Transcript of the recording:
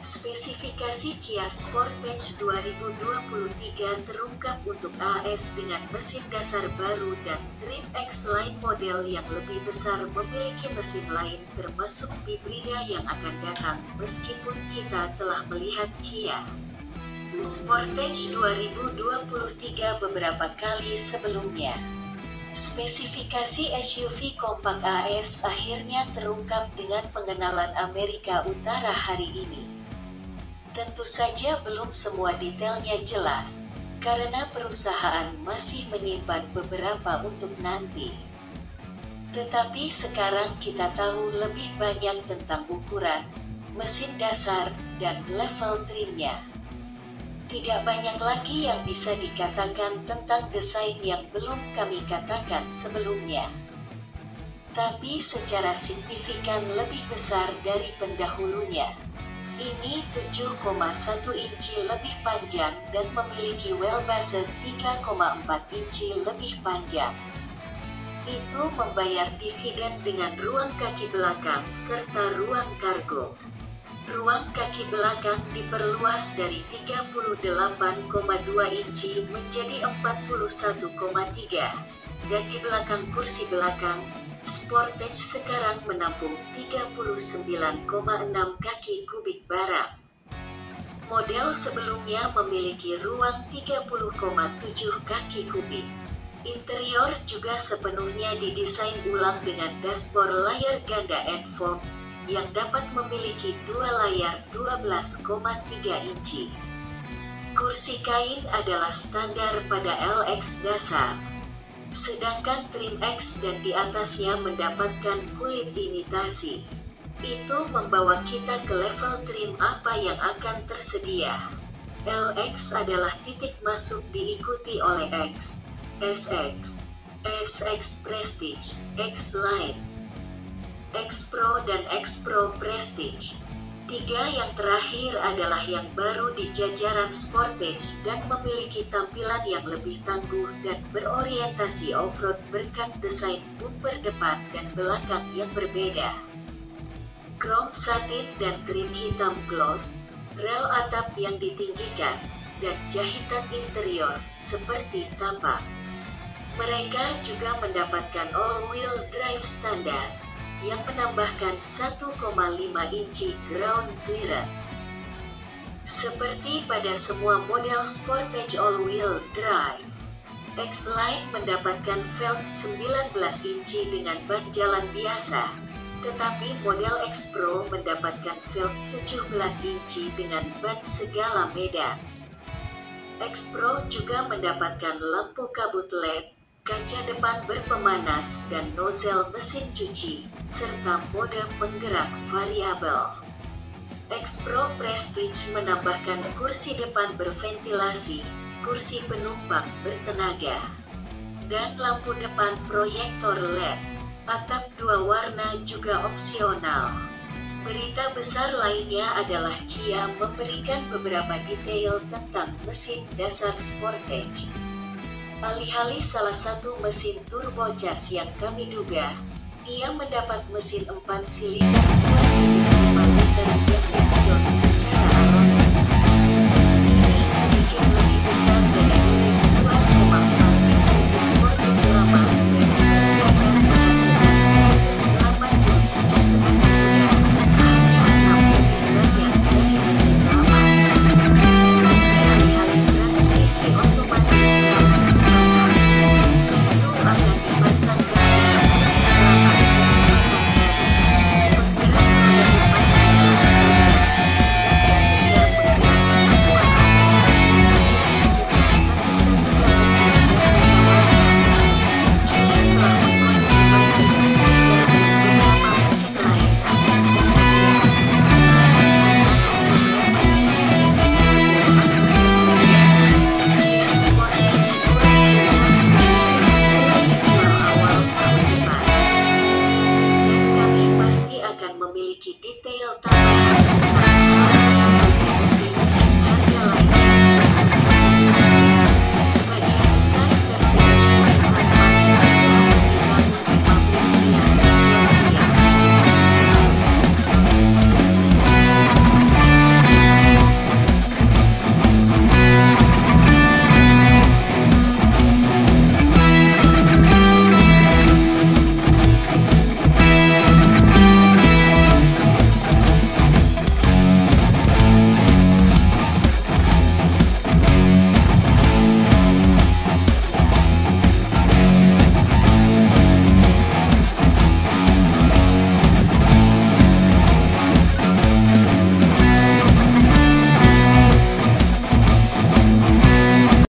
Spesifikasi Kia Sportage 2023 terungkap untuk AS dengan mesin dasar baru dan trim X-Line model yang lebih besar memiliki mesin lain termasuk hibrida yang akan datang. Meskipun kita telah melihat Kia Sportage 2023 beberapa kali sebelumnya, spesifikasi SUV kompak AS akhirnya terungkap dengan pengenalan Amerika Utara hari ini. Tentu saja belum semua detailnya jelas, karena perusahaan masih menyimpan beberapa untuk nanti. Tetapi sekarang kita tahu lebih banyak tentang ukuran, mesin dasar, dan level trimnya. Tidak banyak lagi yang bisa dikatakan tentang desain yang belum kami katakan sebelumnya. Tapi secara signifikan lebih besar dari pendahulunya. Ini 7,1 inci lebih panjang dan memiliki wheelbase 3,4 inci lebih panjang. Itu membayar dividen dengan ruang kaki belakang serta ruang kargo. Ruang kaki belakang diperluas dari 38,2 inci menjadi 41,3, dan di belakang kursi belakang, Sportage sekarang menampung 39,6 kaki kubik barang. Model sebelumnya memiliki ruang 30,7 kaki kubik. Interior juga sepenuhnya didesain ulang dengan dashboard layar ganda N-Fog yang dapat memiliki dua layar 12,3 inci. Kursi kain adalah standar pada LX dasar, sedangkan trim X dan di atasnya mendapatkan kulit imitasi. Itu membawa kita ke level trim apa yang akan tersedia. LX adalah titik masuk diikuti oleh X, SX, SX Prestige, X-Line, X Pro dan X Pro Prestige. Tiga yang terakhir adalah yang baru di jajaran Sportage dan memiliki tampilan yang lebih tangguh dan berorientasi off-road berkat desain bumper depan dan belakang yang berbeda. Chrome satin dan trim hitam gloss, rel atap yang ditinggikan, dan jahitan interior seperti tapak. Mereka juga mendapatkan all-wheel drive standar yang menambahkan 1,5 inci ground clearance. Seperti pada semua model Sportage all-wheel drive, X-Line mendapatkan velg 19 inci dengan ban jalan biasa, tetapi model X Pro mendapatkan velg 17 inci dengan ban segala medan. X Pro juga mendapatkan lampu kabut LED, kaca depan berpemanas dan nozzle mesin cuci, serta mode penggerak variabel. X Pro Prestige menambahkan kursi depan berventilasi, kursi penumpang bertenaga, dan lampu depan proyektor LED. Atap dua warna juga opsional. Berita besar lainnya adalah Kia memberikan beberapa detail tentang mesin dasar Sportage. Alih-alih salah satu mesin turbocharged yang kami duga, ia mendapat mesin 4 silinder 2,5 liter yang disodor